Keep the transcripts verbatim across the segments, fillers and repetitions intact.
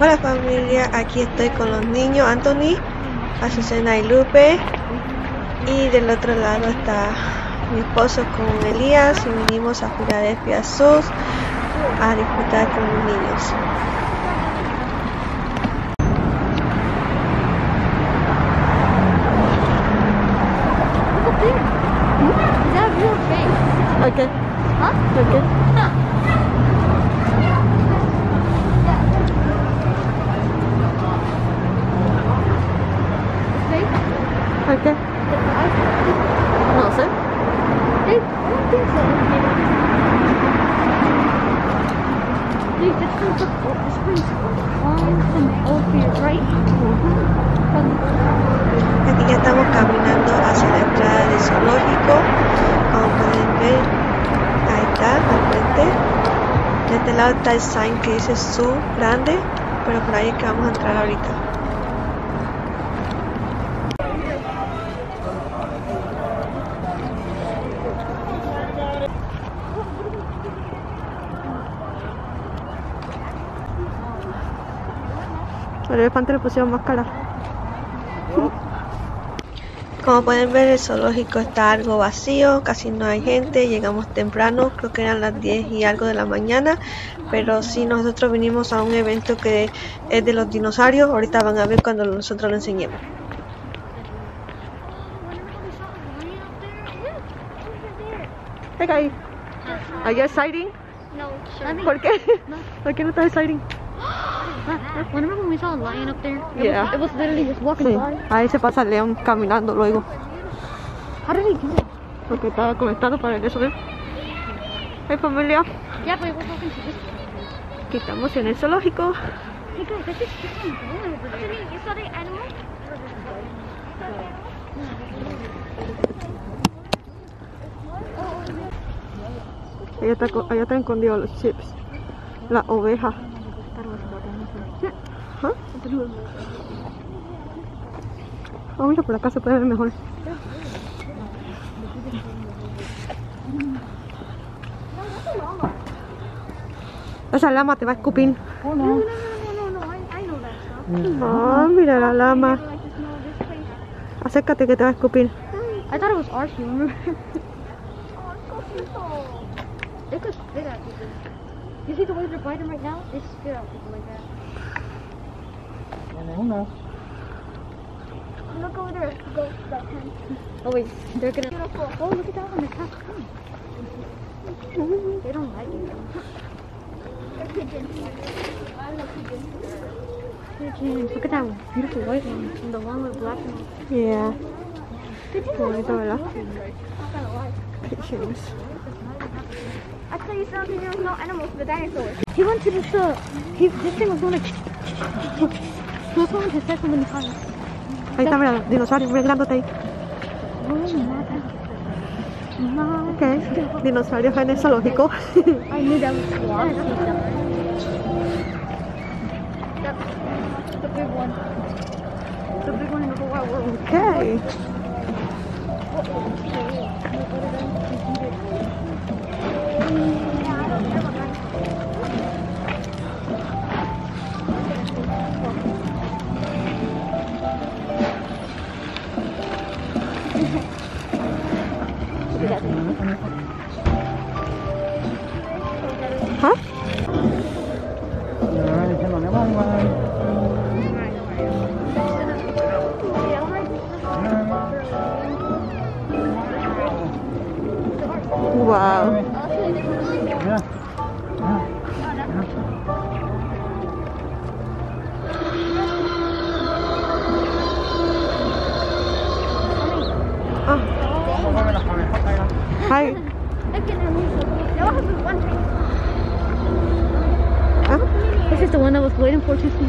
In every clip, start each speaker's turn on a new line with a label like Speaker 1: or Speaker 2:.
Speaker 1: Hola familia, aquí estoy con los niños, Anthony, Azucena y Lupe, y del otro lado está mi esposo con Elías y vinimos a Filadelfia Sur a disfrutar con los niños. Okay. Huh? Okay. Huh. Okay. No sé.
Speaker 2: I don't think so. Dude, this brings up, this brings on from over right?
Speaker 1: Aquí ya estamos caminando hacia la entrada del zoológico. Como pueden ver, ahí está, al frente. De este lado está el sign que dice Zoo grande, pero por ahí es que vamos a entrar ahorita. Al elefante le pusieron máscara. Como pueden ver, el zoológico está algo vacío, casi no hay gente, llegamos temprano, creo que eran las diez y algo de la mañana, pero sí, nosotros vinimos a un evento que es de los dinosaurios, ahorita van a ver cuando nosotros lo enseñemos. Hey guys, are you exciting?
Speaker 2: No, sure.
Speaker 1: ¿Por qué?
Speaker 2: No.
Speaker 1: ¿Por qué no estás exciting?
Speaker 2: Remember when we saw a lion up there? It
Speaker 1: Yeah.
Speaker 2: Was, it was literally just walking
Speaker 1: Sí,
Speaker 2: by.
Speaker 1: ahí se pasa el león caminando luego,
Speaker 2: How did he do that?
Speaker 1: porque estaba conectado para eso, ¿eh? Hey familia,
Speaker 2: Yeah, but it was walking to this.
Speaker 1: aquí estamos en el zoológico.
Speaker 2: Hey guys, that's just freaking going over there. You saw the animal?
Speaker 1: Allá está, allá está escondido los chips, la oveja. ¿Ah? Oh, mira, por acá se puede ver mejor. Esa lama te va a escupir.
Speaker 2: Oh no. No, no, no, no, no, I, I know that stuff.
Speaker 1: Oh, mira la lama. Acércate que te va a escupir.
Speaker 2: I thought it was Archie, remember? They could spit at people. You see the way they're biting right now? They spit at people like that. Look over there. Go to that pen. Oh wait, they're gonna. Beautiful. Oh, look at that one. The cat's coming. They don't like it. They're pigeons. I love pigeons. Pigeons. Look at that one. Beautiful white one. And the one with black one.
Speaker 1: Yeah.
Speaker 2: Pigeons
Speaker 1: Qué bonito, ¿verdad?
Speaker 2: not gonna lie.
Speaker 1: Pigeons.
Speaker 2: I thought you said there was no animals, the dinosaurs. He went to this, uh, he, this thing was going like, he was going to say so many times.
Speaker 1: Ahí está, mira, dinosaurio, muy grandote ahí.
Speaker 2: Oh,
Speaker 1: Ok, dinosaurios en el zoológico.
Speaker 2: I knew that was swan. That's the big one. The big one in the whole wide world.
Speaker 1: Ok. ¿Ah? Wow. Ah. Hi. Ah?
Speaker 2: This is the one I was waiting for to see.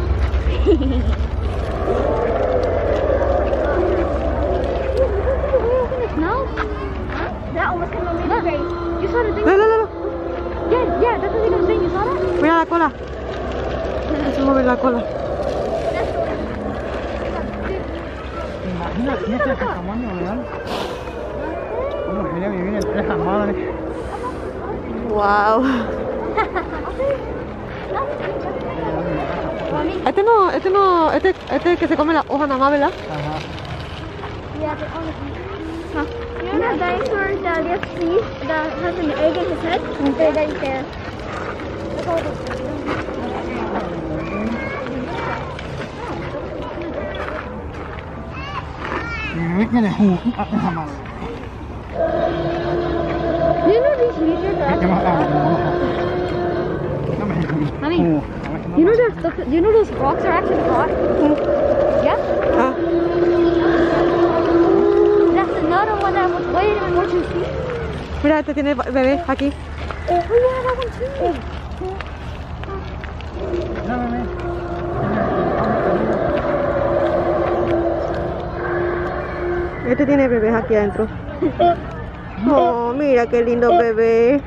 Speaker 2: No? That one was coming on the face. You saw the thing?
Speaker 1: No, no, no, no.
Speaker 2: Yeah, yeah, that's the thing I'm saying. You saw that?
Speaker 1: Mira la cola. Se mueve la cola.
Speaker 3: Imagínate ese tamaño real. ¿Cómo sería vivir entre esas madres?
Speaker 1: Wow.
Speaker 2: Mami.
Speaker 1: Este no, este no, este, este es el que se come la hoja nada más, ¿verdad?
Speaker 3: Ajá.
Speaker 2: Yeah, the huh. You know that dinosaur that gets teeth that has an egg in his head? They're right there. Look how this
Speaker 3: Ini ni hu, apa sama?
Speaker 2: Do you know these lizards are
Speaker 3: Ini mah
Speaker 2: actually Mami, you know that the, you know those rocks are actually rock? Yeah?
Speaker 1: Ah,
Speaker 2: That's another one that was way more juicy.
Speaker 1: mira, este tiene bebé aquí.
Speaker 2: Oh yeah, that one too.
Speaker 1: Este tiene bebés aquí adentro. Oh, mira qué lindo bebé.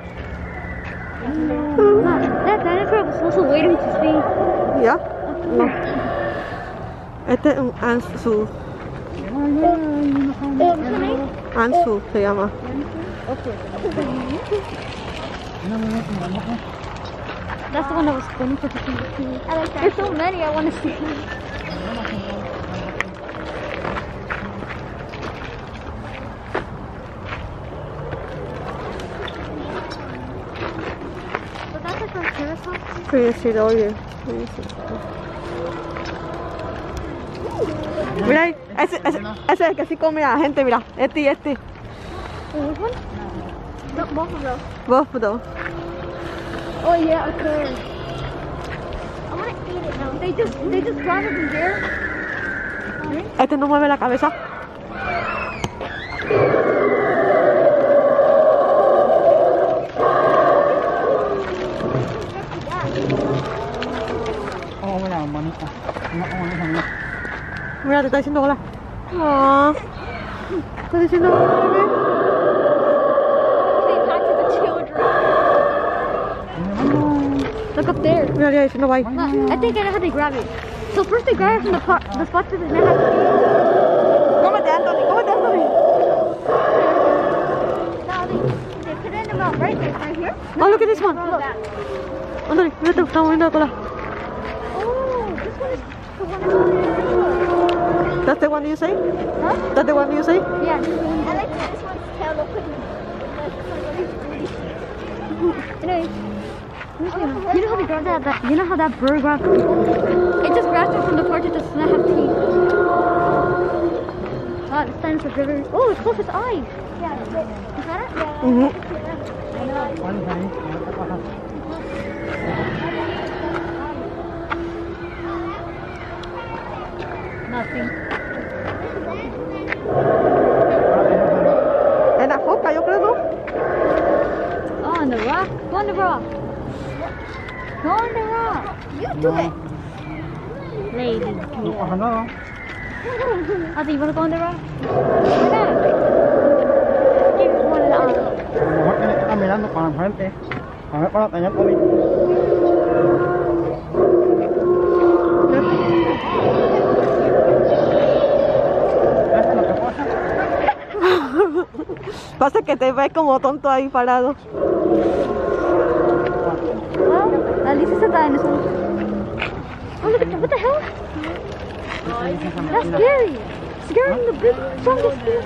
Speaker 2: Mom, that dinosaur was also waiting to see.
Speaker 1: ¿Ya? No. Este es un ansu. Ansu se llama.
Speaker 2: That's the one that was waiting for to see. I like that. There's so many I want to see. But that's like a parasol.
Speaker 1: Sí, sí, lo oye. Sí, sí. Mira ahí, ese, ese, ese es el que sí come a la gente, mira. Este y este.
Speaker 2: Oh, which one? No, both of those.
Speaker 1: Vos, puto.
Speaker 2: Oh yeah, of course. I want to eat it now. They just they just grab it from there.
Speaker 1: Este no mueve la cabeza.
Speaker 3: Oh, wala, manita. Ano ko ano sana?
Speaker 1: Mira, te está diciendo hola. Ah, está diciendo hola, bebé.
Speaker 2: Say hi to the children. Look up there.
Speaker 1: Mira, le diciendo bye.
Speaker 2: Look, I think I know how they grab it. So first they grab it from the part, the spot that doesn't have to
Speaker 1: Cómete, Anthony, cómete, Anthony.
Speaker 2: be. Now they, they put it in the mouth right there, right here.
Speaker 1: Oh, look at this one.
Speaker 2: Look. That.
Speaker 1: Anthony, mira, te está moviendo la cola.
Speaker 2: Oh, this one is the one that's
Speaker 1: That's the one you say?
Speaker 2: Huh?
Speaker 1: That's the one you say?
Speaker 2: Yeah, this one. I like this one's tail. Look at it. Anyway. You know how they grab that, that? You know how that bird grabs people? It just grabs it from the part that does not have teeth. Wow, this dinosaur very. Oh, it's close its eyes. Yeah, is that it? Yeah.
Speaker 1: Mhm.
Speaker 3: Ano sa
Speaker 2: Nothing.
Speaker 1: En la foca, yo creo, ¿no?
Speaker 2: Oh, on the rock. Go on the rock. Go on the rock. You do it. Lady.
Speaker 3: Ano ka ano?
Speaker 2: I think you want to go on the rock? Why not? Give me one of the arms.
Speaker 3: Mejor que está mirando para enfrente. A ver para tener COVID. ¿Ves lo que pasa?
Speaker 1: Pasa que te ves como tonto ahí parado.
Speaker 2: Well, at least it's a dinosaur. Oh, look at that. What the hell? That's scary. Scaring the big, strongest fish.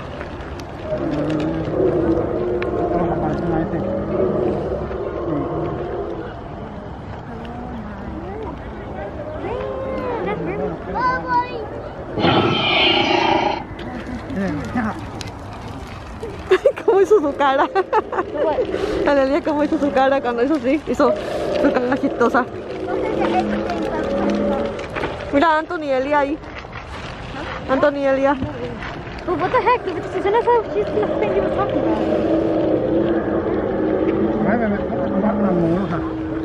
Speaker 3: Ito makapalit na ito.
Speaker 2: That's very. Oh, buddy.
Speaker 1: ¿Cómo hizo su cara?
Speaker 2: What?
Speaker 1: Alelia, ¿cómo hizo su cara cuando hizo así? Hizo su cara chistosa. Mira, Anthony Elia ahí. Anthony Elia.
Speaker 2: But what the heck? She's gonna have she's the thing you were talking about.
Speaker 3: Ay, me meto a tomar una musa.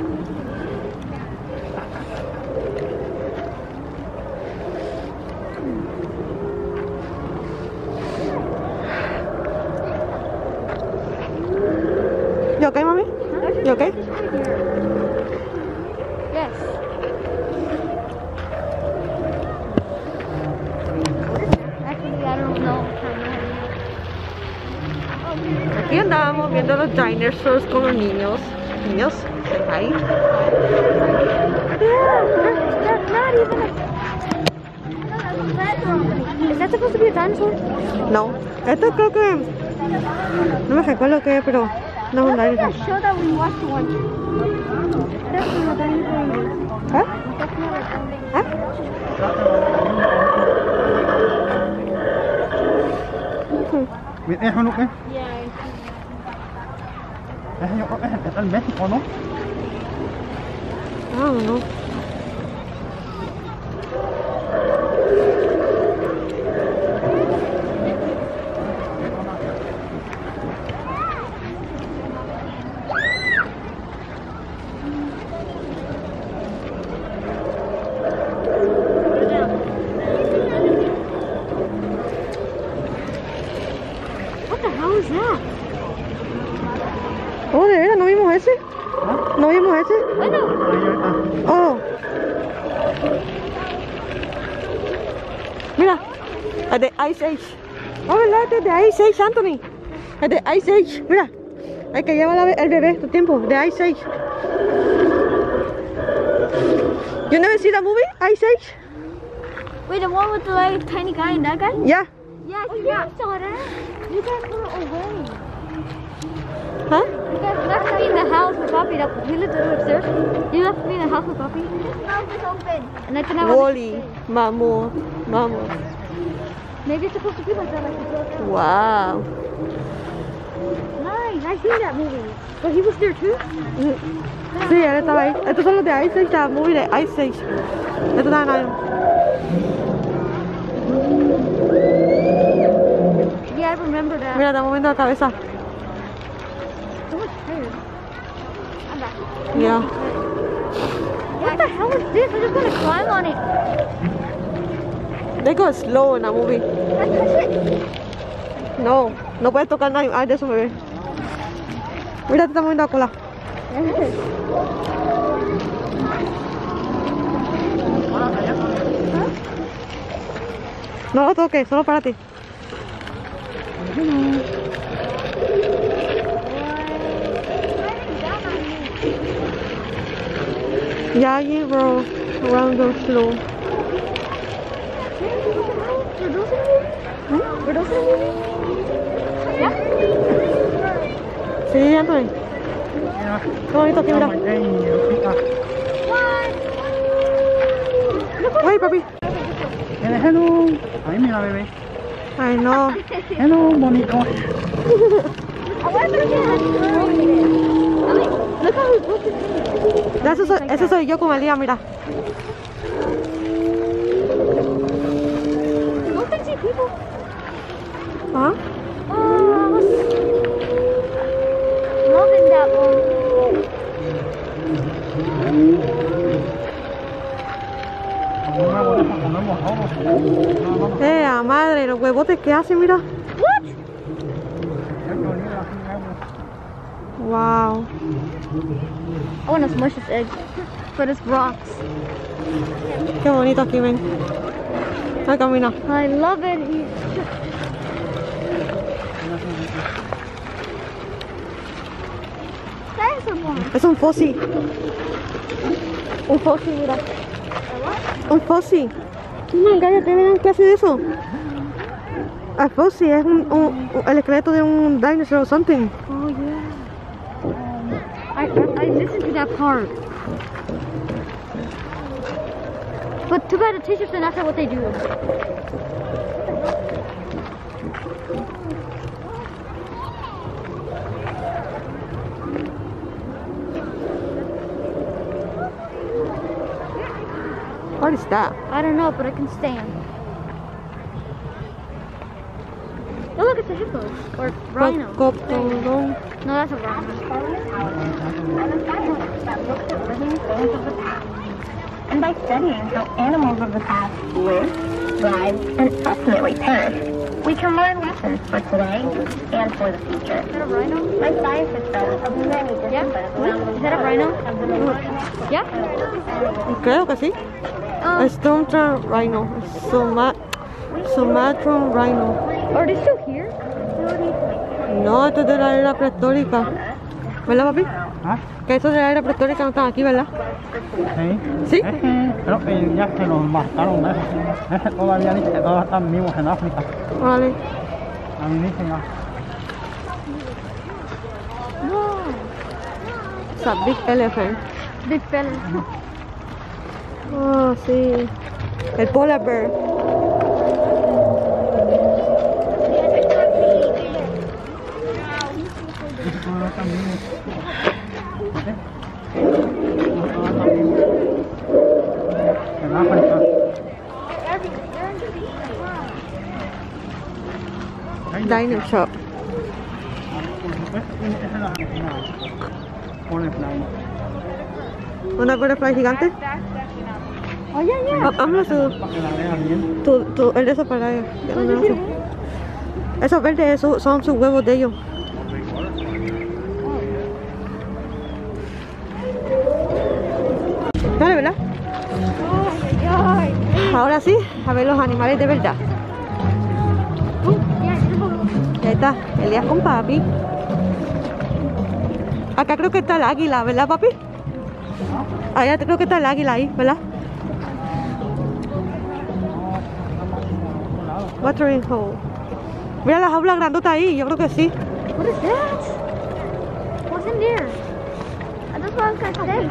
Speaker 1: You okay, mommy? You okay?
Speaker 2: Yes. Actually, I don't know.
Speaker 1: Aquí andábamos viendo los dinosaurs con los niños. Niños, ahí.
Speaker 2: Yeah, that's not even a... Is that supposed to be a dinosaur?
Speaker 1: No. Esto creo que... No me recuerdo qué es, pero... No es un
Speaker 2: That
Speaker 1: dinosaur.
Speaker 2: show that we watched once. That's not a dinosaur.
Speaker 1: ¿Ah?
Speaker 2: That's not a dinosaur.
Speaker 1: ¿Ah?
Speaker 3: Biết em không lúc ấy?
Speaker 2: Yeah.
Speaker 3: Em không em em ăn mét không nó?
Speaker 1: I don't know.
Speaker 2: What the hell is that?
Speaker 1: Oh, de veras, ¿no vimos ese? ¿No vimos ese?
Speaker 2: Bueno.
Speaker 1: Oh. Mira, el de Ice Age. Oh, ¿verdad? Este es de Ice Age, Anthony. El de Ice Age. Mira, el que lleva la be- el bebé, tu tiempo, de Ice Age. You never see the movie, Ice Age?
Speaker 2: Wait, the one with the like tiny guy and that guy?
Speaker 1: Yeah.
Speaker 2: Yeah, oh, yeah, I saw that. You guys were away.
Speaker 1: Huh?
Speaker 2: You guys left me in the house with Poppy. That we lived upstairs. You left me in the house with Poppy. This mouth is open. And I couldn't.
Speaker 1: Wally, Mammoth, Mammoth.
Speaker 2: Maybe it's supposed to be like that, like the Joker.
Speaker 1: Wow.
Speaker 2: Nice. I seen that movie. But he was there too.
Speaker 1: Sí, él estaba ahí. Estos son los de Ice Age, la movie de Ice Age. Estos estaban ahí.
Speaker 2: Yeah, I remember that.
Speaker 1: Mira, está moviendo la cabeza.
Speaker 2: So much tired. I'm back.
Speaker 1: Yeah.
Speaker 2: What the hell is this? I just want to climb on it.
Speaker 1: They go slow en la movie.
Speaker 2: Can I touch it?
Speaker 1: No, no puedes tocar nada ay, de eso, bebé. Mira, te está moviendo la cola. No lo toques, solo para ti. Yeah, you roll around go slow.
Speaker 2: Were those in the movie? Yeah?
Speaker 1: Sí, Anthony. Qué bonito aquí, mira. Ay, papi.
Speaker 3: Hello. Ay, mira, bebé.
Speaker 1: Ay, no.
Speaker 3: Hello, bonito.
Speaker 2: I want to get Look how he puts it in.
Speaker 1: Eso soy, eso soy yo con Elías, mira.
Speaker 2: Don't they see people?
Speaker 1: ¿Ah?
Speaker 2: Oh, loving that one.
Speaker 1: Eh, a madre, los huevotes que hacen, mira.
Speaker 2: What?
Speaker 1: Wow.
Speaker 2: I want to smush this egg, but it's rocks.
Speaker 1: Qué bonito aquí, ven. Ay, camina.
Speaker 2: I love it. He- That is a one.
Speaker 1: Es un fósil. Un fósil, mira. Un fósil. No, cállate, ¿me dan clase de eso? El fósil es un, un, un- el esqueleto de un dinosaur o something.
Speaker 2: Oh yeah. I, I I listened to that part. But too bad the teachers didn't ask what they do.
Speaker 1: What is that?
Speaker 2: I don't know, but I can stand. Oh look, it's a hippo or rhino.
Speaker 1: Cocodón.
Speaker 2: No, that's a rhino.
Speaker 4: And by studying how animals of the past lived, thrived, and ultimately perished, we can learn lessons for today and for the future.
Speaker 2: Is that a rhino?
Speaker 4: My scientists studies of many
Speaker 2: Yeah?
Speaker 4: different birds around the
Speaker 2: Is that a rhino? Yeah?
Speaker 1: Creo que sí.
Speaker 2: Um,
Speaker 1: Stonetron Rhino. Suma Sumatran Rhino.
Speaker 2: are they still here?
Speaker 1: No, esto es de la era prehistórica. ¿Verdad, papi?
Speaker 3: ¿Ah?
Speaker 1: Que esos de la era prehistórica no están aquí, ¿verdad?
Speaker 3: Sí.
Speaker 1: ¿Sí?
Speaker 3: Ese, creo que ya se los mataron. Ese, ese todavía dice que todos están vivos en África.
Speaker 1: Órale.
Speaker 3: A mí dicen ya.
Speaker 1: It's a big elephant.
Speaker 2: Big fella.
Speaker 1: Oh, sí. El polar bear.
Speaker 3: Todos están vivos. ¿Eh? En África.
Speaker 1: Dining shop.
Speaker 3: Esa es la butterfly.
Speaker 1: ¿Una butterfly gigante?
Speaker 2: Oh, yeah, yeah.
Speaker 1: Ah, vámonos tú.
Speaker 3: Para que la vean bien.
Speaker 1: Tú, tú, el de esos para allá. Yo no sé. Esos verdes esos son sus huevos de ellos. Vale, ¿verdad?
Speaker 2: Ay, ay, ay.
Speaker 1: Ahora sí, a ver los animales de verdad.
Speaker 2: Oh, yeah, it's
Speaker 1: Y ahí está, Elías con papi. Acá creo que está el águila, ¿verdad, papi? Allá creo que está el águila ahí, ¿verdad? Watering hole. Mira la jaula grandota ahí, yo creo que sí.
Speaker 2: What is that? What's in there? That's what I was gonna say.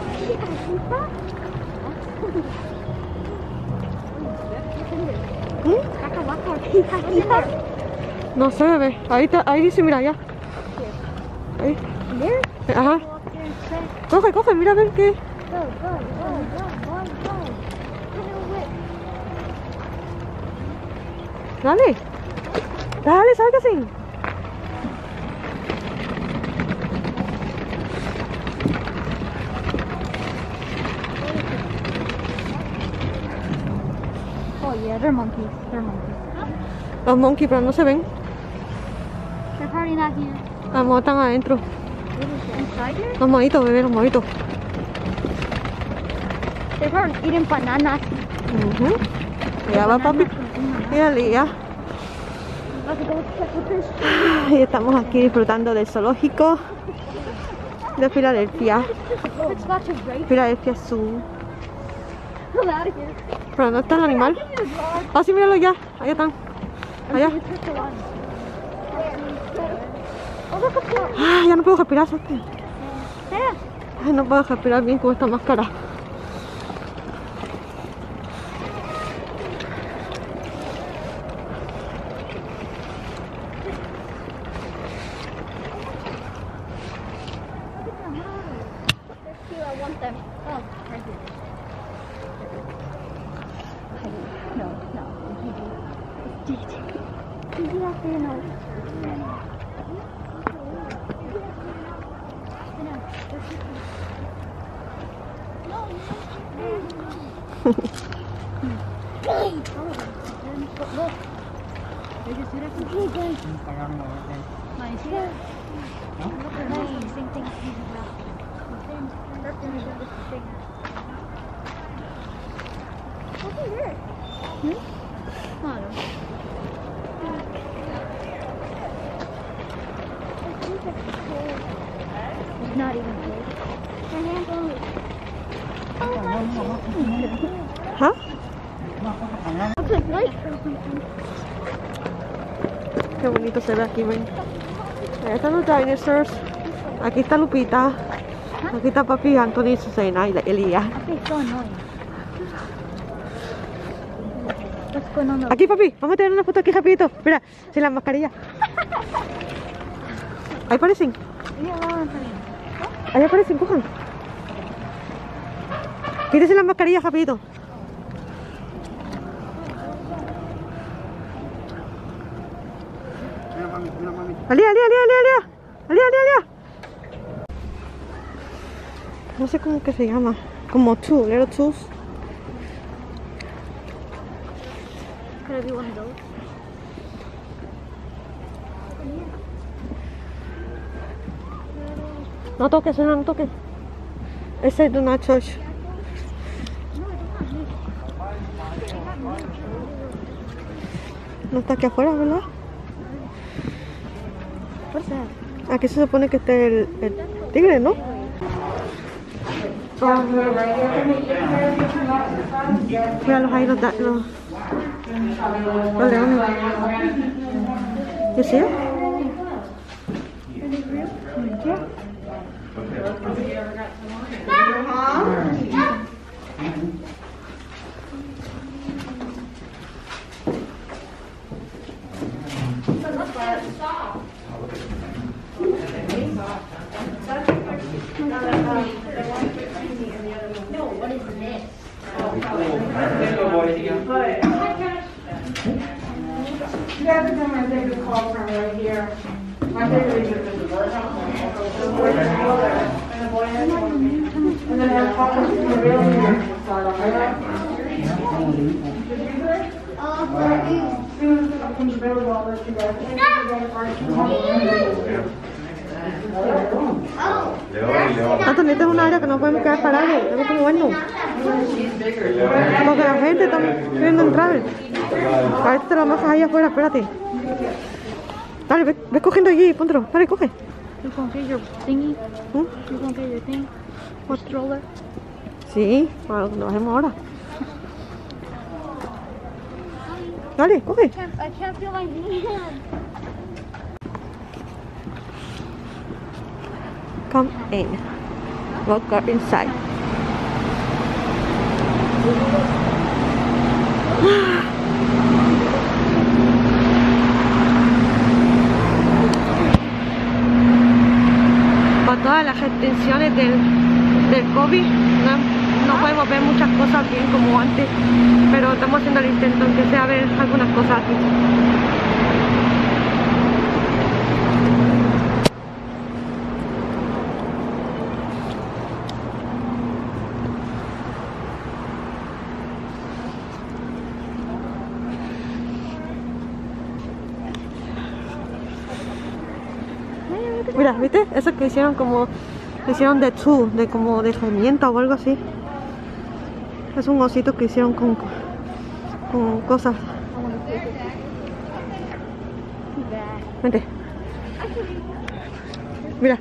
Speaker 1: ¿Mm?
Speaker 2: Waka waka. What's in there?
Speaker 1: No sé, bebé. Ahí, está, ahí dice, mira allá. Ahí.
Speaker 2: In there?
Speaker 1: Ajá.
Speaker 2: Go up there and check.
Speaker 1: Coge, coge, mira a ver qué.
Speaker 2: Go, go, go, go, go, go. Get it away.
Speaker 1: Dale. Dale, salga así.
Speaker 2: Oh yeah, they're monkeys. They're monkeys.
Speaker 1: Los monkeys, pero no se ven.
Speaker 2: They're probably not here.
Speaker 1: Vamos, están adentro.
Speaker 2: What is it, inside here?
Speaker 1: Los monitos, bebé, los monitos.
Speaker 2: They're probably eating bananas.
Speaker 1: Uh-huh. Ya va, papi. Mírale, ya.
Speaker 2: Let's go check the fish.
Speaker 1: Y estamos aquí disfrutando del zoológico de Filadelfia.
Speaker 2: It's got to break.
Speaker 1: Filadelfia Zoo.
Speaker 2: Get out of here.
Speaker 1: Pero no está el animal. Ah, sí, míralo ya. Allá están. Allá.
Speaker 2: You took the line. Oh, look up there.
Speaker 1: Ah, ya no puedo respirar, ¿sabes?
Speaker 2: There.
Speaker 1: Ay, no puedo respirar bien con esta máscara.
Speaker 2: There's two. I want them. Oh, right here. No, no. Gigi. Gigi has to know. It's not even cold. My hand's only.
Speaker 1: ¿Ah?
Speaker 2: Looks like light.
Speaker 1: Qué bonito se ve aquí, ven. Ahí están los dinosaurs. Aquí está Lupita. Aquí está papi Anthony, Susana y la Elías.
Speaker 2: Okay, so annoying. What's going on?
Speaker 1: Aquí, papi, vamos a tener una foto aquí rapidito. Mira, sin la mascarilla. Ahí aparecen. Ahí aparecen, cojan. Quítese la mascarilla rapidito.
Speaker 3: Mira, mami, mira, mami.
Speaker 1: Alía, alía, alía, alía, alía. Alía, alía, alía. No sé cómo que se llama. Como two, little twos.
Speaker 2: Could I be one of those?
Speaker 1: No toques, no, no toques. Ese do not touch. No está aquí afuera, ¿verdad?
Speaker 2: What's that?
Speaker 1: Aquí se supone que esté el, el tigres, ¿no? Oh. Míralos ahí, los, los, los leones. ¿You see it?
Speaker 5: You guys are going to take a call from right here. My favorite is the bird. And then have coffee from the real here.
Speaker 1: Antonio, esta es una área que no podemos quedar parados, tenemos que movernos. Porque la gente está queriendo entrar. A ver si te lo amasas ahí afuera, espérate. Dale, ve, ve cogiendo allí, póntelo. Dale, coge.
Speaker 2: You gonna get your thingy?
Speaker 1: ¿Mm?
Speaker 2: You gonna get your thing? What stroller?
Speaker 1: Sí, para lo bajemos ahora. Dale, coge.
Speaker 2: I can't, I can't feel my hand.
Speaker 1: Come in. Walk up inside. Con todas las restricciones del, del COVID, no, no podemos ver muchas cosas bien como antes, pero estamos haciendo el intento, aunque sea ver algunas cosas aquí. Mira, ¿viste? Eso que hicieron como... Hicieron de chu, de como de herramienta o algo así. Es un osito que hicieron con... Con cosas. Vente. Mira.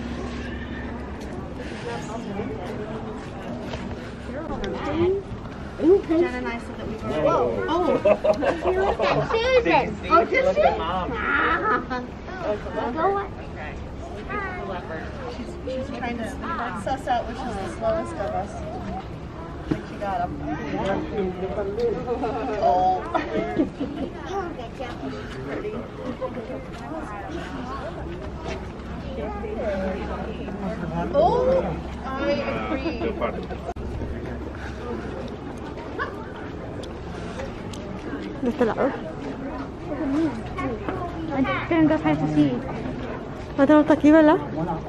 Speaker 2: Jen and I said that we were. Whoa! Oh! Susan! Oh, just Susan! Go what?
Speaker 6: She's, she's trying to suss out which is the slowest of us. I think she got him. Oh. Oh, I agree.
Speaker 1: De este lado.
Speaker 2: I didn't go past to see.
Speaker 1: Este no está aquí, ¿verdad?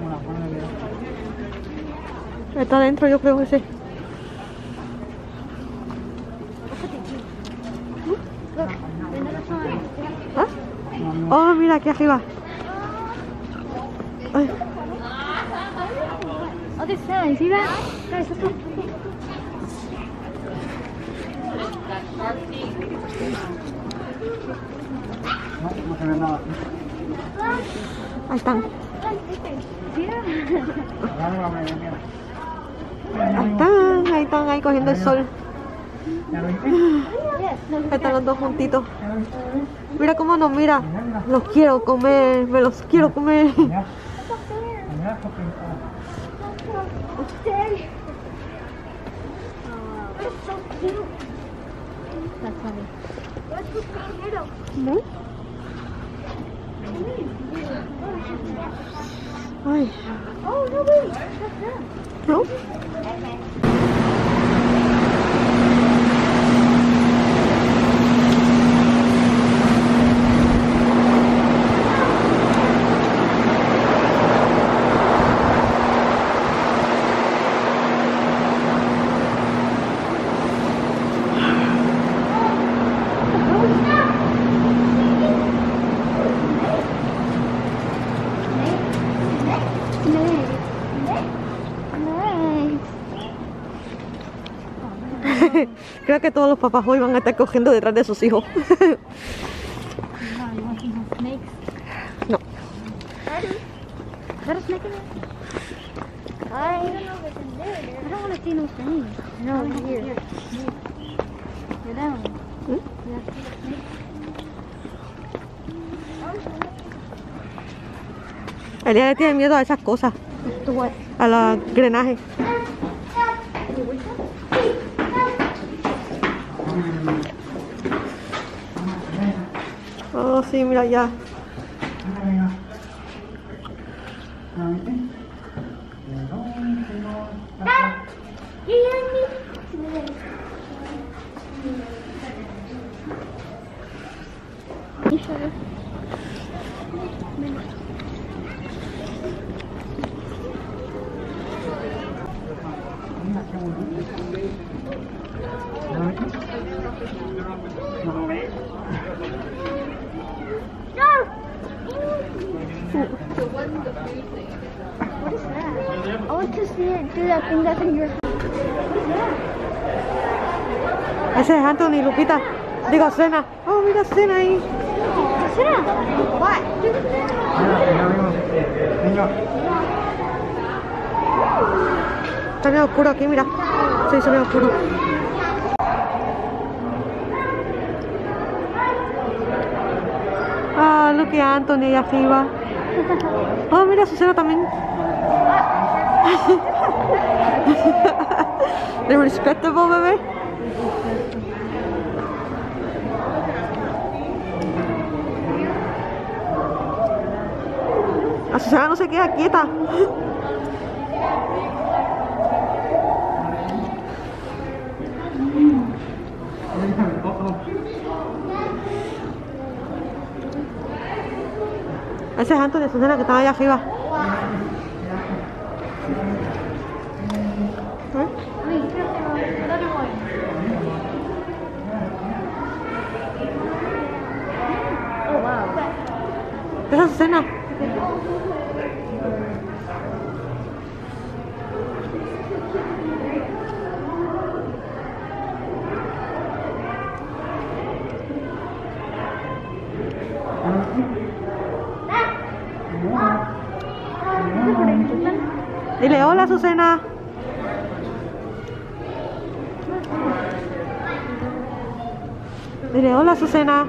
Speaker 1: Está adentro, yo creo que sí. ¿Ah? Oh, mira, aquí arriba. Ay.
Speaker 2: Oh, this sign, see that? Guys, look, look.
Speaker 3: No, no se ve nada.
Speaker 1: Ahí están. Ahí están, ahí están, ahí cogiendo el sol. Ahí están los dos juntitos. Mira cómo nos mira. Los quiero comer, me los quiero comer.
Speaker 2: That's funny.
Speaker 1: ¿No? Ay.
Speaker 2: Oh, no, wait. That's them.
Speaker 1: ¿No? Creo que todos los papás hoy van a estar cogiendo detrás de sus hijos. No.
Speaker 2: Let us make it. I don't know if it's in there. I don't want to see no things. No, here. Here. You're down.
Speaker 1: Hmm?
Speaker 2: Yeah.
Speaker 1: Elia le tiene miedo a esas cosas,
Speaker 2: To what?
Speaker 1: a los drenajes. Oh, sí, mira ya.
Speaker 2: What is that? I want to see it do that thing that's in your house.
Speaker 1: Ese es Anthony, Lupita. Digo, Cena. Oh, mira Cena ahí.
Speaker 2: Cena. What?
Speaker 1: Está bien oscuro aquí, mira. Se hizo bien oscuro. Ah, look at Anthony allá arriba. Oh, mira Susana también. They're respectable, bebé. La Susana no se queda quieta. Ese es Anthony y Susana que están allá arriba. Esa es Susana. Dile hola, Susana. Dile hola, Susana.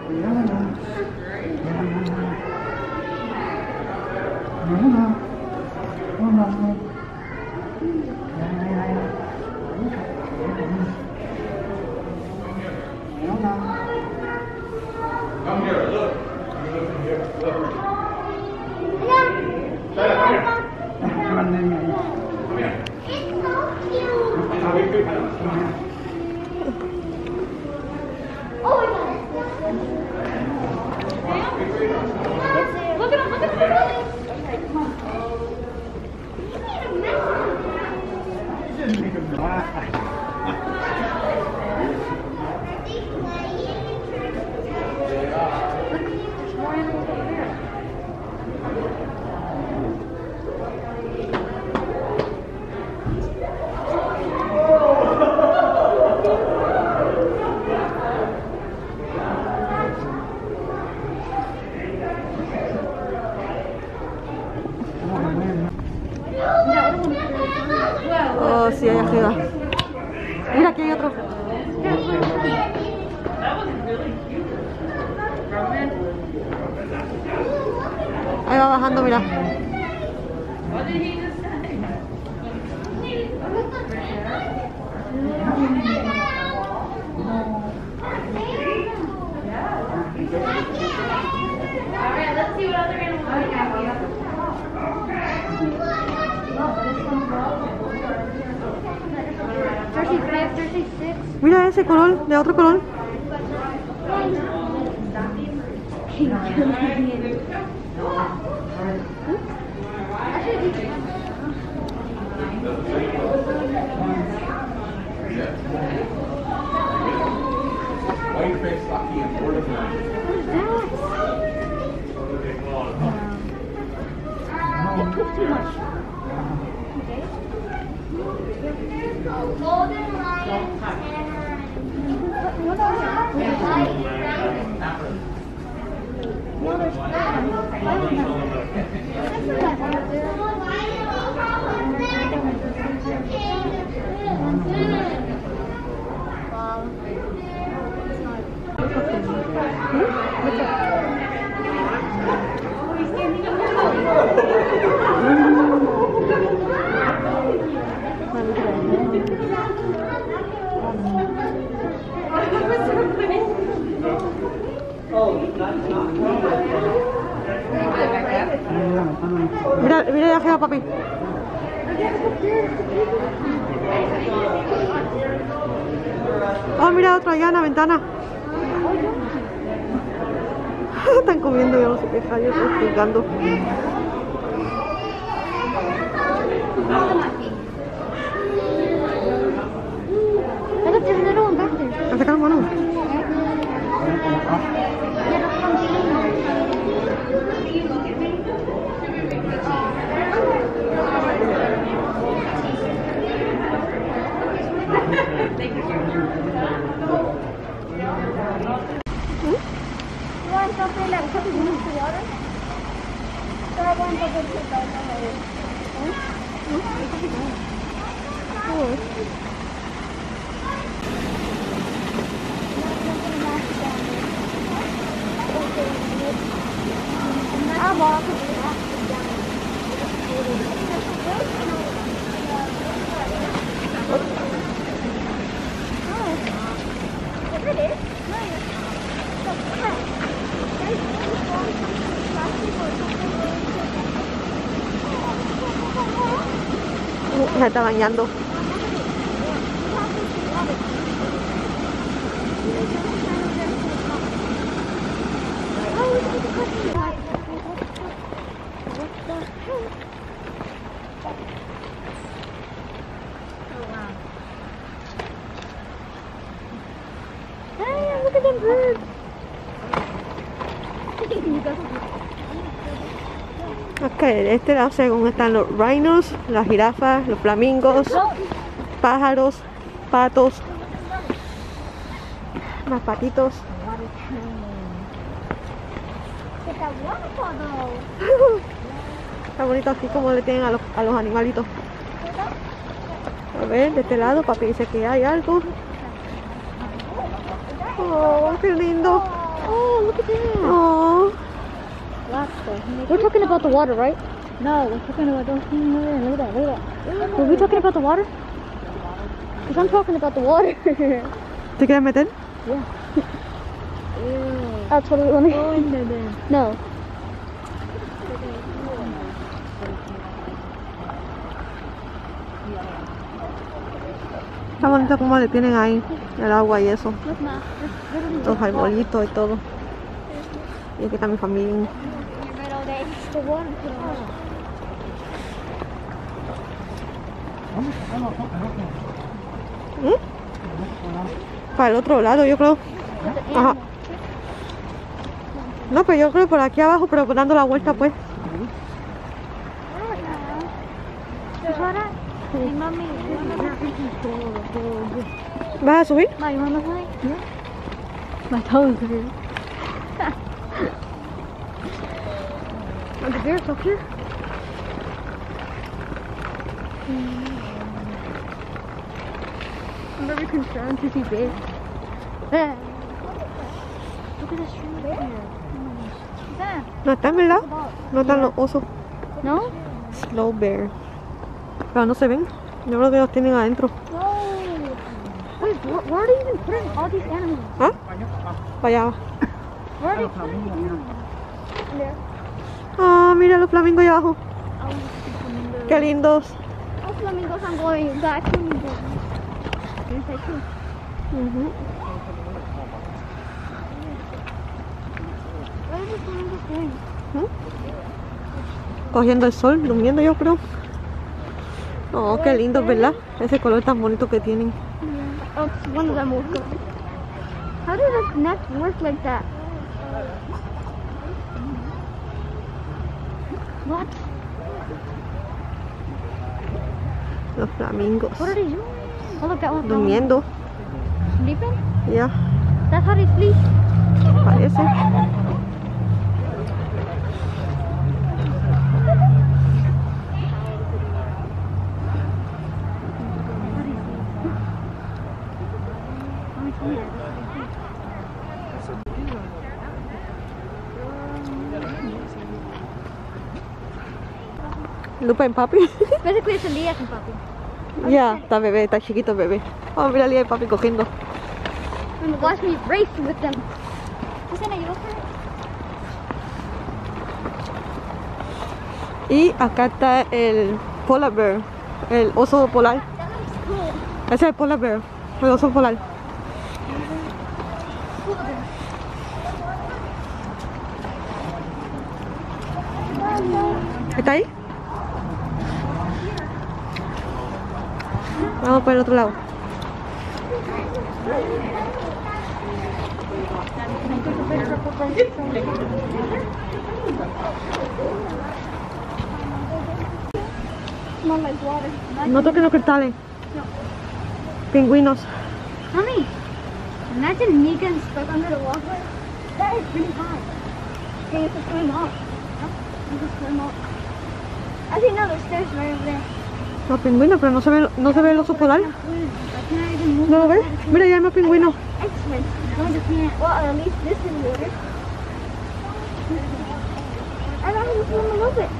Speaker 7: Come here, look. You look in here. Look. Come here.
Speaker 4: It's so cute.
Speaker 7: Come here.
Speaker 4: Oh my god. Look at him, look at him, look at him. Okay, come on. You need a
Speaker 1: Oh, sí, allá arriba. Mira, aquí hay otro. Ahí va bajando, mira.
Speaker 4: Alright, let's see what other animals we have.
Speaker 2: thirty-five, thirty-six.
Speaker 1: Mira ese color, de otro color.
Speaker 7: White face, lucky, and four different.
Speaker 2: It took too much.
Speaker 4: Golden lion,
Speaker 2: What are
Speaker 1: Mira, mira allá arriba, papi. Oh, mira otro allá en la ventana. Están comiendo, yo no sé qué rayos, estoy explicando.
Speaker 2: Look, there's another one back there.
Speaker 1: ¿Has sacado mano?
Speaker 2: You want something like something in the water? So I want to go to I'm walking.
Speaker 1: Se está bañando.
Speaker 2: Hey, look at them birds.
Speaker 1: Ok, de este lado según están los rhinos, las jirafas, los flamingos, pájaros, patos, más patitos. Está bonito así como le tienen a los, a los animalitos. A ver, de este lado papi dice que hay algo. Oh, qué lindo.
Speaker 2: Oh, look at that.
Speaker 1: Oh.
Speaker 2: We're talking about the water, right? No, we're talking about those things over there. Look at that, look at that. Were we talking about the water? Because I'm talking about the water.
Speaker 1: ¿Te quieres meter?
Speaker 2: Yeah. I'll totally let me. Oh, no, no. No.
Speaker 1: Está bonito como le tienen ahí el agua y eso.
Speaker 2: Look, Ma.
Speaker 1: Los arbolitos y todo. Y aquí está mi familia.
Speaker 2: The water.
Speaker 1: ¿Mm? Para el otro lado, yo creo. Ajá. No, pues yo creo por aquí abajo, pero dando la vuelta, pues.
Speaker 2: Hey, mommy.
Speaker 1: ¿Vas a subir?
Speaker 2: Ma, you want to play? Yeah. My toes hurt. Are the bears up here? I'm very concerned to see bears. Yeah. Look at this tree right there. Yeah.
Speaker 1: No están, ¿verdad? No están los osos.
Speaker 2: No?
Speaker 1: Slow bear. Pero no se ven. Yo creo que los tienen adentro.
Speaker 2: No. Wait, where, where are they even putting all these animals?
Speaker 1: ¿Ah? Para allá.
Speaker 2: Where are they putting these animals? There.
Speaker 1: Ah, mira los flamingos allá abajo.
Speaker 2: I want to see flamingos.
Speaker 1: Qué lindos.
Speaker 2: Oh, flamingos, I'm going back. Flamingos. Yes, I too.
Speaker 1: Ujú.
Speaker 2: What are the flamingos doing?
Speaker 1: Cogiendo el sol, durmiendo yo creo. Oh, qué lindos, ¿verdad? Ese color tan bonito que tienen.
Speaker 2: Oh, it's one of them woke up. How does this net work like that? What?
Speaker 1: Los flamingos.
Speaker 2: What are they doing? Oh, look, that one's
Speaker 1: Durmiendo.
Speaker 2: sleeping?
Speaker 1: Ya,
Speaker 2: That's how they sleep.
Speaker 1: parece. Lupa en papi.
Speaker 2: Basically, it's a Lias and Papi.
Speaker 1: Ya, está bebé, está chiquito bebé. Oh, mira a Lía y papi cogiendo.
Speaker 2: And watch me race with them. Susana, you okay?
Speaker 1: Y acá está el polar bear, el oso polar.
Speaker 2: That looks cool.
Speaker 1: Ese es el polar bear, el oso polar. ¿Está ahí? Vamos por el otro lado.
Speaker 2: Smells like water.
Speaker 1: No toquen los cristales. Pingüinos.
Speaker 2: Mommy, imagine me getting stuck under the walkway. That is pretty high. Okay, you have to swim off. You have to swim off. I think no, there's stairs right over there.
Speaker 1: Los pingüinos, pero no se ve, no se ve el oso polar.
Speaker 2: I can't even move.
Speaker 1: ¿No lo ves? Mira, ya hay más pingüinos.
Speaker 2: Excellent. No, you can't. Well, at least this is water. I don't even swim a little bit.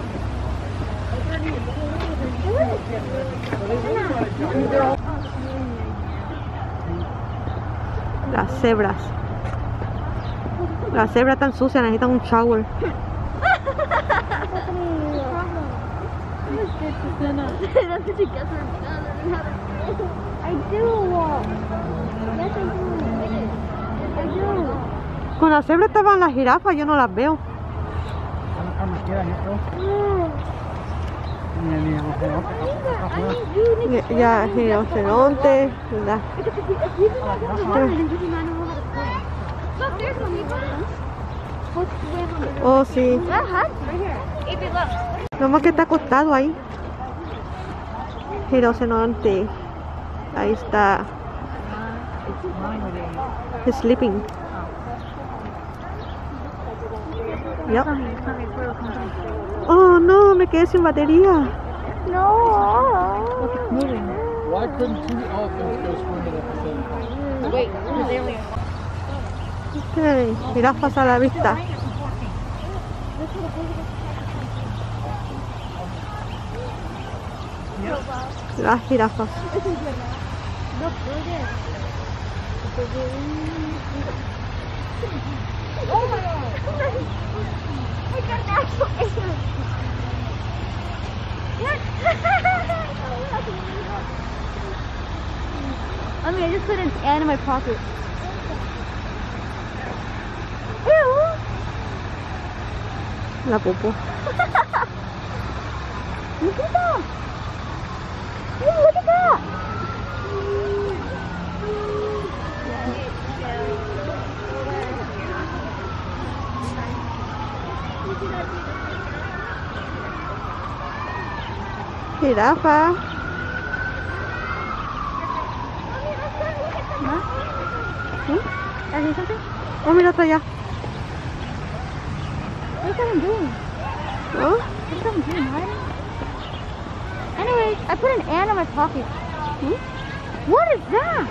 Speaker 1: Las cebras. Las cebras tan sucias, necesitan un shower.
Speaker 2: That's what you get for I do. Yes, I do. I do.
Speaker 1: Con las cebras estaban las jirafas, yo no las veo. Ya, ya rinoceronte, ¿verdad? Oh, sí. Nomás que está acostado ahí. Rinoceronte. Ahí está. He's sleeping. Yep. Oh no, me quedé sin batería.
Speaker 2: No.
Speaker 7: Why couldn't two elephants go swimming at the same time?
Speaker 2: Wait, because earlier.
Speaker 1: Okay, jirafas a la vista. Las jirafas.
Speaker 2: Oh my god! I got an actual animal. I mean, I just put an ant in my pocket. Ew!
Speaker 1: La popo.
Speaker 2: Look at that! Ew, look at that!
Speaker 1: Jirafa.
Speaker 2: ¿Sí? ¿Has visto something?
Speaker 1: Oh, mira hasta allá.
Speaker 2: What's that one doing?
Speaker 1: ¿No?
Speaker 2: What's that one doing? Hiding? Anyways, I put an ant in my pocket. Hmm? What is that?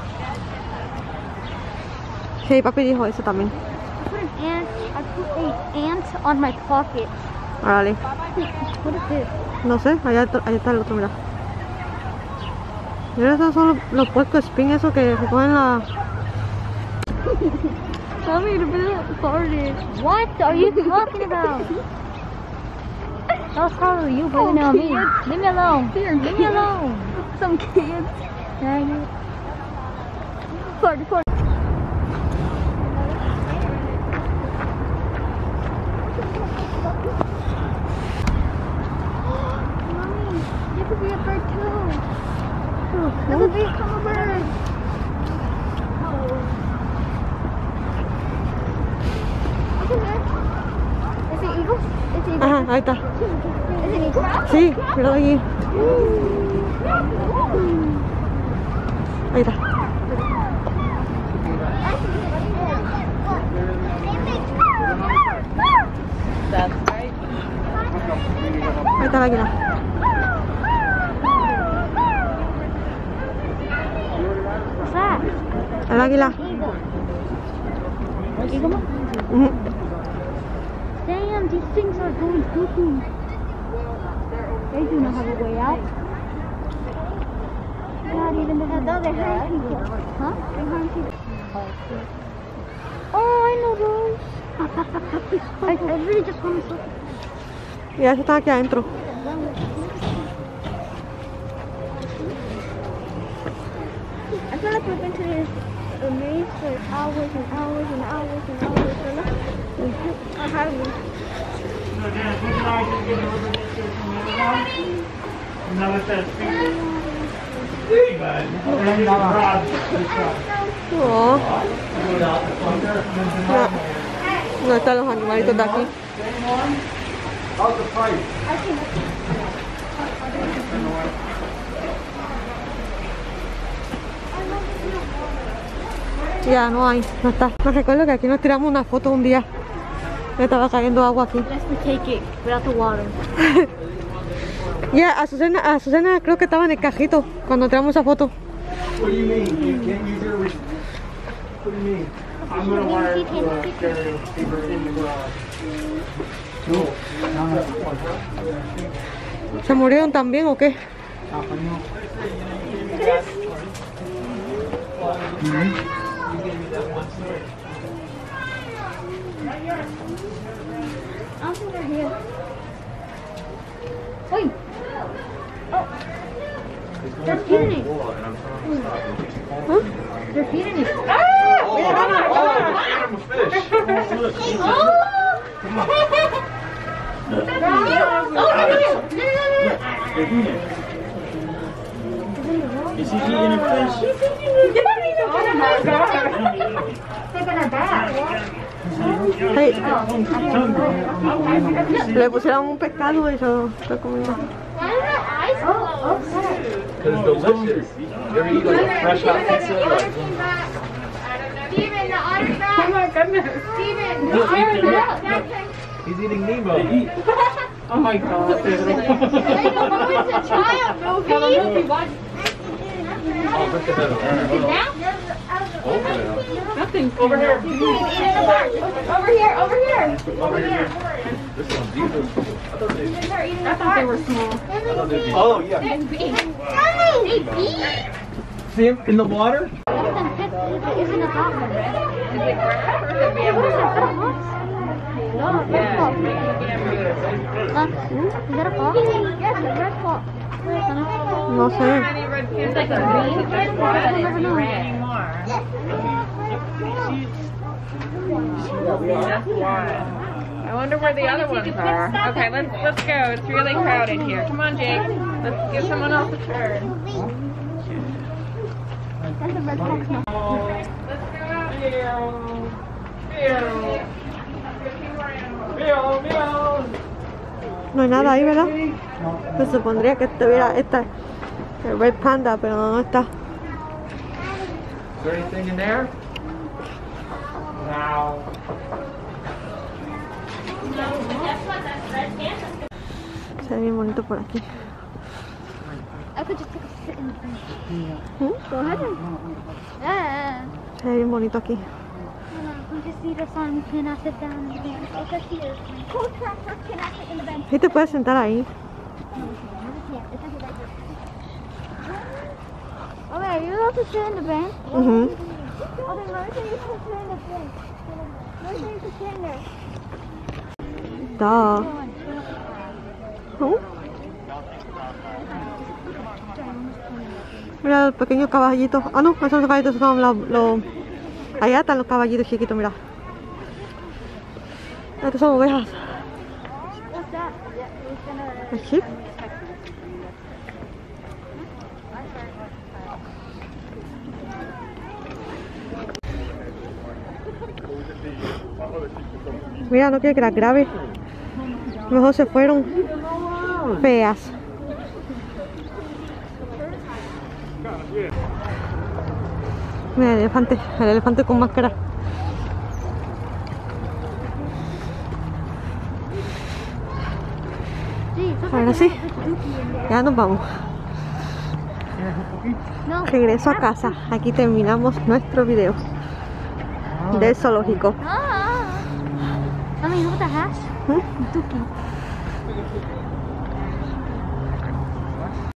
Speaker 1: Sí, papi dijo eso también.
Speaker 2: I put an ant. I put an ant on my pocket.
Speaker 1: Órale.
Speaker 2: What is this?
Speaker 1: No sé, allá, allá está el otro, mira. Mira, esos son los, los puercos spin esos que recogen la...
Speaker 2: Tell me to be farted. What are you talking about? That was probably you blaming on me. Leave me alone. Leave me alone. Some kids. Dang it. Fart, fart. Mommy, you could be a bird too. You could become a bird. ¿Es el eagle? ¿Es el eagle?
Speaker 1: Ajá, ahí está.
Speaker 2: ¿Es el eagle?
Speaker 1: Sí, míralo allí. Ahí está. Ahí está la águila.
Speaker 2: What's that?
Speaker 1: El águila.
Speaker 2: Eagle?
Speaker 1: Ujú.
Speaker 2: Damn, these things are going cuckoo. They do not have a way out. Not even the though they harm people. Huh? They harm people. Oh, I know those. I, I really just want to.
Speaker 1: Ya eso está aquí adentro.
Speaker 2: I feel like we've been to this uh, maze for hours and hours and hours and hours. So look, I haven't.
Speaker 1: Oh. No están los animalitos de aquí. Ya no hay, no está. Me recuerdo que aquí nos tiramos una foto un día. Me estaba cayendo agua aquí.
Speaker 2: Let's take it without the water.
Speaker 1: Ya, Azucena, Azucena creo que estaba en el cajito cuando tiramos esa foto.
Speaker 3: What do you mean? You can't use your... What do you mean? I'm gonna wire it to a stereo speaker in the garage. No.
Speaker 1: ¿Se murieron también o qué?
Speaker 2: I think they're here. Oi! Oh! They're feeding it.
Speaker 1: Huh?
Speaker 2: They're feeding it.
Speaker 3: Oh, I'm a fish. Is he eating a fish?
Speaker 1: Hey. Le pusieron un pescado y se lo está comiendo.
Speaker 7: Because it's delicious. You ever eat like a fresh hot pizza? Like,
Speaker 2: Steven, the otter's back. Oh my goodness. Steven, the otter's back.
Speaker 7: he's eating Nemo.
Speaker 5: Oh my god.
Speaker 2: It's a child movie.
Speaker 7: Oh, look at that. Over there.
Speaker 5: Nothing. Over here.
Speaker 2: Over here, over here.
Speaker 7: Over here. This one's Jesus. I thought they...
Speaker 2: They're eating
Speaker 5: I thought they were small.
Speaker 7: Oh, yeah.
Speaker 2: They big.
Speaker 7: See him in the water?
Speaker 2: Isn't a hot one, right? Is it crab or is it bamboo? No, red claw. Uh, is that a claw? Yes, a red claw.
Speaker 1: No sé.
Speaker 5: It's like a green red one, but it's red. That's why. I wonder where the other ones are. Okay, let's let's go. It's really crowded here. Come on, Jake. Let's give someone else a turn.
Speaker 2: That's a red fox now.
Speaker 5: Let's go out here. Meow. Meow, meow.
Speaker 1: No hay nada ahí, ¿verdad? Me supondría que estuviera esta, el Red Panda, pero no está.
Speaker 7: Is there anything in there? No.
Speaker 1: Se ve bien bonito por aquí.
Speaker 2: I could just take a sit in the bench. Hmm? Go ahead. Yeah.
Speaker 1: Se ve bien bonito aquí.
Speaker 2: I can see the sun. Can I sit down in the bench? I can see the cool tractor. Can I sit in the bench?
Speaker 1: ¿Y te puedes sentar ahí?
Speaker 2: Okay, you're allowed to sit in the bench.
Speaker 1: Mhm.
Speaker 2: Oh, then Mary said you can sit in the bench. Mary said you can sit in there.
Speaker 1: Da. ¿Oh? Mira el pequeño caballito. Ah, no, esos caballitos son los, los... Allá están los caballitos chiquitos, mira. Estos son ovejas.
Speaker 2: What's that? Yeah, it's gonna...
Speaker 1: ¿El sheep? Mira, no quiere que las grabe. Mejor se fueron feas. Mira el elefante, el elefante con máscara. Ahora sí, ya nos vamos.
Speaker 2: No.
Speaker 1: Regreso a casa. Aquí terminamos nuestro video del zoológico.
Speaker 2: Ah. I mean, what the hash?
Speaker 1: ¿Mm?
Speaker 2: Dookie.